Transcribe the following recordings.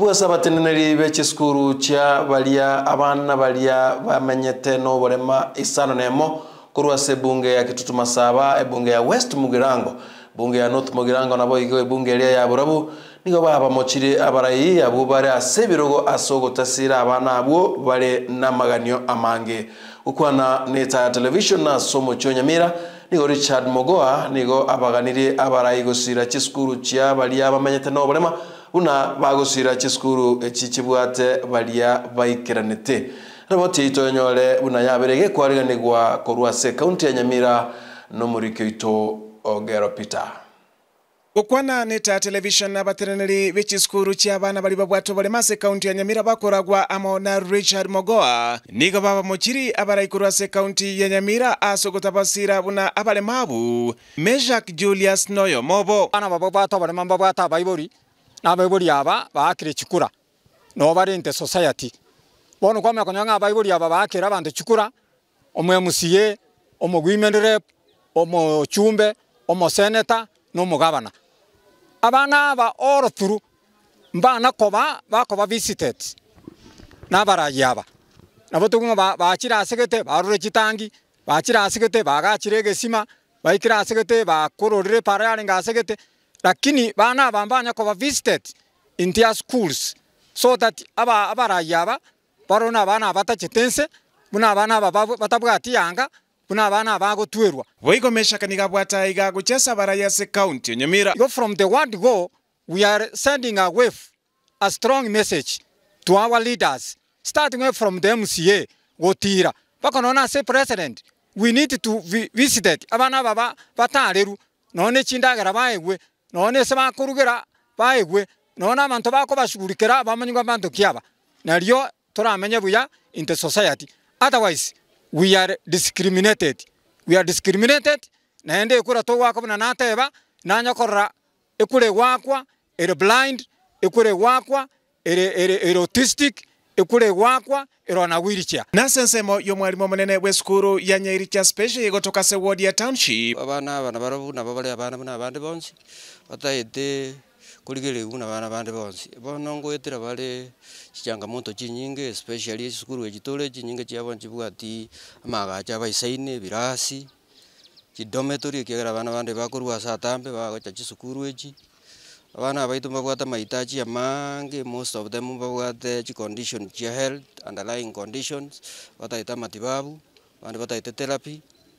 Bwasa bateneneri b'ekisukuru kya balia abana balia bamenyete no bolema isano nemo kurwase bunge ya Kitutu Masaba ebunge ya West Mugirango bunge ya North Mugirango nabo igo ebunge ya Burabu nigo baba mochire abarayi abo bare asebirogo asogo tasira abana abo bare namaganyo amange ukwana neta television na somo cyo Nyamira nigo Richard Mogoa nigo abaganire abarayi gosira kisukuru kya balia bamenyete no bolema una bagosira chiskuru echichibwate balia baikiranete raboti itonyole una yaberege kwariganirwa korwase county ya Nyamira no muri kito ogero Peter Okwana neta television abatereneri b'ekisukuru ky'abana bali babwato balemase county ya Nyamira bakoragwa amona Richard Mogoa nigo baba mochiri abarayi korwase county ya Nyamira asogota basira buna abalemabu Mejak Julius Noyo Mobo bana babwato balemamba bwata bayibori n'abayibori aba bakire chikura no bari inte society bono kwa mekonyanga abayibori aba bakira abantu chikura omwe MCA omo women rep omo chumbe omo senator no mugabana abana aba all through mbana koba bakoba visited n'abarayi aba nabo tugunga bakira asegete barure chitangi bakira asegete bagachirege sima bakira asegete bakororere parare ngasegete lakini bana bambanya ko visited in their schools so that abarayi aba barona bana batachetense buna bana batabwati yanga buna bana bagotwerwa boigo meshaka nigabwata iga guchesa abarayi se county Nyamira go from the word go we are sending a wave a strong message to our leaders starting from the MCA gotira bakonona say president we need to visit abana baba batareru none chindagara baegwe none se bakurugera baegwe none abantu bako bashugurikira bamanywa abantu kyaba nariyo turamenye buya in the society otherwise we are discriminated naende ekura to wako na nateba nanyakorra ekure wakwa ere blind ekure wakwa ere autistic ekure wakwa ero na wheelchair nasensemo yo mwalimu munene w'esukuru ya Nyamira special yegotoka se ward ya township abana barabu na babale abana bana bande bonse batayete kuligere una bana bande bonse bono ngoyetera bale changamoto chinyinge especially esukuru ejitole chinyinge cyabonje bwati amaga cy'abayisaine birasi chidometory kigera bana bande bakorwa satambe bagocha chisukuru eji abana baitu babwata mahitaji amange most of them babwate condition cha health underlying conditions bataita matibabu bande bataita therapy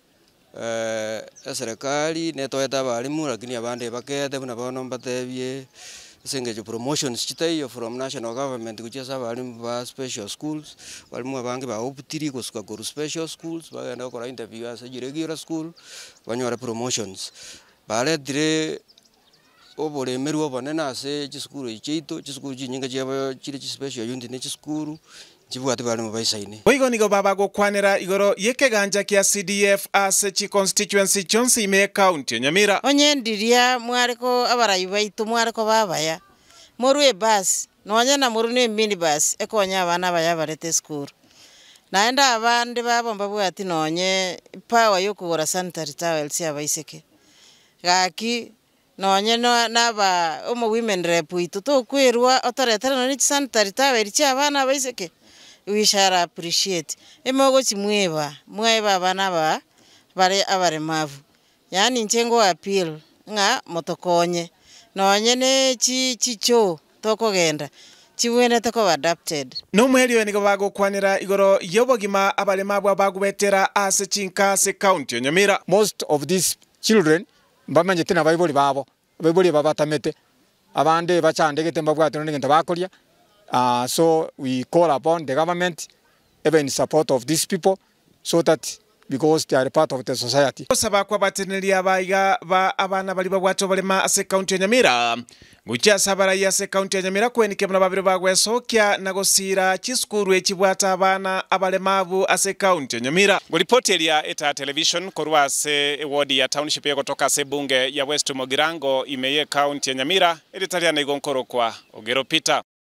serikali netoeta balimu lakini abande bakete buna bono batebye senge promotions chitayo from national government kuchesa balimu ba special schools balimu abange ba optiri kusuka ku special schools bagenda gukora interview as regular school banyora promotions bale dire obolemeru obonena ase chisukuru ichito chisukuru chinyinga cyaba chiri special unit ne chisukuru chibwate balimu baisaine boigo nigo baba gokwanera igoro yekeganja kya CDF ase chi constituency chonsi me county Nyamira onyendiria mwariko abarayi baitu mwariko babaya morwe bus nonya na morune mini bus ekonya abana baya barete school naenda abande babomba bwati nonye power yokugora sanitary towels yabaiseke gaki nonye naba omo women rep itu to kwirwa otoretera no sanitary towel cy'abana baiseke we shall appreciate emogo chimweba abana ba bare abaremavu yani nchengo appeal nga motokonye nonye ne chicho tokogenda chiwene toko adapted no mweli nigo bagokwanira igoro yobogima abalemavu abagubetera ase chinka se county Nyamira most of these children bamenye tina bayiboli babo babatamete abande bachandegete mbabwate no ngenda bakoria so we call upon the government even in support of these people so that because they are part of the society osaba kwa bateneri abaiga ba abana bali babwato balema ase county ya Nyamira gucha sabara ya ase county ya Nyamira kwenike muna babiro bagwesokya nagosira chisukuru ekibwata abana abalemavu ase county ya Nyamira ripoti ya eta television korwa ase ward ya township yegotoka ase bunge ya West Mugirango imeye county ya Nyamira editalia na igonkoro kwa ogero Peter.